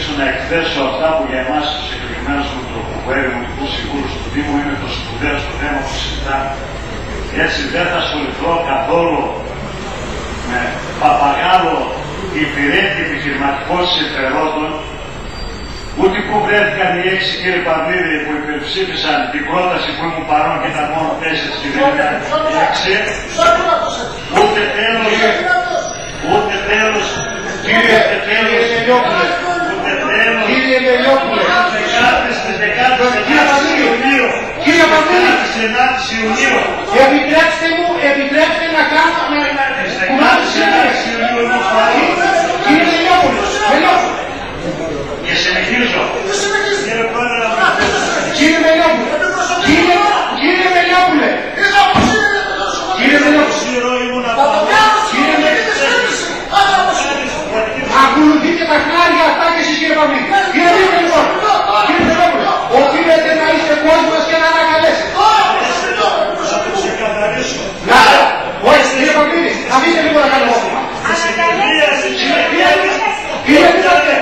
τολμήσω να εκθέσω αυτά που για εμάς τους εκλεγμένους δημοτικούς συμβούλους του Δήμου είναι το σπουδαίο στο θέμα που συζητάμε. Έτσι δεν θα ασχοληθώ καθόλου με παπαγάλο υπηρέτη επιχειρηματικών συμφερόντων, ούτε που βρέθηκαν οι 6 κύριοι Παυλίδη που υπερψήφισαν την πρόταση που ήμουν παρόν και ήταν μόνο 4 στη Βουλή. Ούτε τέλος, κύριε Μελιόπουλε, κύριε Μελιόπουλε, στις 19 Ιουνίου, κύριε Παυλίδη, επιτρέψτε να κάνω κύριε Μελιόπουλε, και συνεχίζω. Κύριε Μελιόπουλε, κύριε Μελιόπουλε, ακολουθείτε τα χνάρια αυτά και εσείς κύριε Παυλίδη. Κύριε Μελιόπουλε, οφείλετε να είστε κόσμος και να ανακαλέσετε. Όχι, κύριε Παυλίδη, αφήστε λίγο να κάνω όφημα. Κύριε Μελιόπουλε,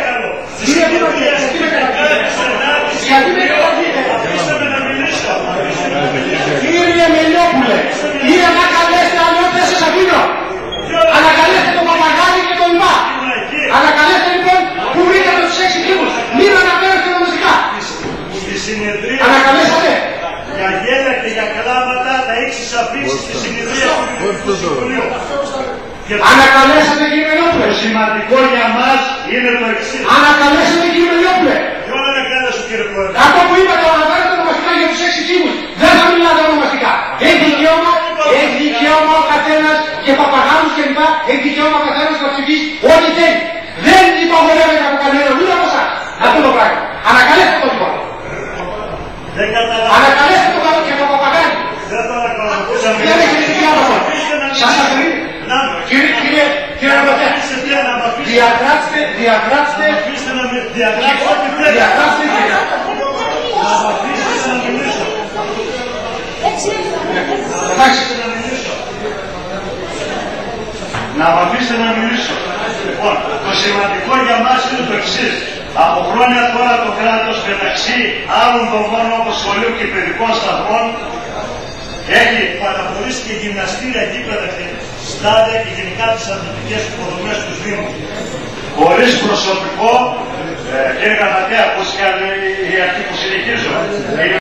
κύριε Μελιόπουλε, ή ανακαλέστε αλλιώς δεν σας αφήνω. Ανακαλέστε τον Παπαγάλη και τον Ιμά. Ανακαλέστε λοιπόν που βρήκατε τους 6 τύπους. Μην αναφέρεστε ονομαστικά. Ανακαλέσατε. Για γέλια και για κλάματα τα έχεις αφήσει στη συνεδρία του Συμβουλίου. Ανακαλέσατε κύριε Μελιόπουλε. Το σημαντικό για μας είναι το εξής. Ανακαλέσατε κύριε Μελιόπουλε. Ποιο ανακάλεσε κύριε Πρόεδρε? Αυτό που είπατε αναφέρετε ονομαστικά για τους 6 τύπους. Δεν θα μιλάτε ονομαστικά. Έχει δικαίωμα ο καθένας και παπαγάλους και λοιπά. Έχει δικαίωμα ο καθένας να ψηφίσει ό,τι θέλει. Δεν υπαγορεύεται από κανέναν ούτε από εσάς. Αυτό το πράγμα. Ανακαλέστε το λοιπόν. Ανακαλέστε το καλό και το παπαγάλι. Δεν το ανακαλώ. Δεν έχετε δικαίωμα. Σας αφήνει. Κύριε Ραμπατέ, διαγράψτε να μ' αφήσετε να μιλήσω. Λοιπόν, το σημαντικό για μας είναι το εξής. Από χρόνια τώρα το κράτος μεταξύ άλλων δομών όπως σχολείου και παιδικών σταθμών έχει παραχωρήσει και γυμναστήρια, γήπεδα και στάδια και γενικά τις αθλητικές υποδομές του Δήμου. Χωρίς προσωπικό, κύριε Γραμματέα, πώς κάνει η αρχή που συνεχίζω.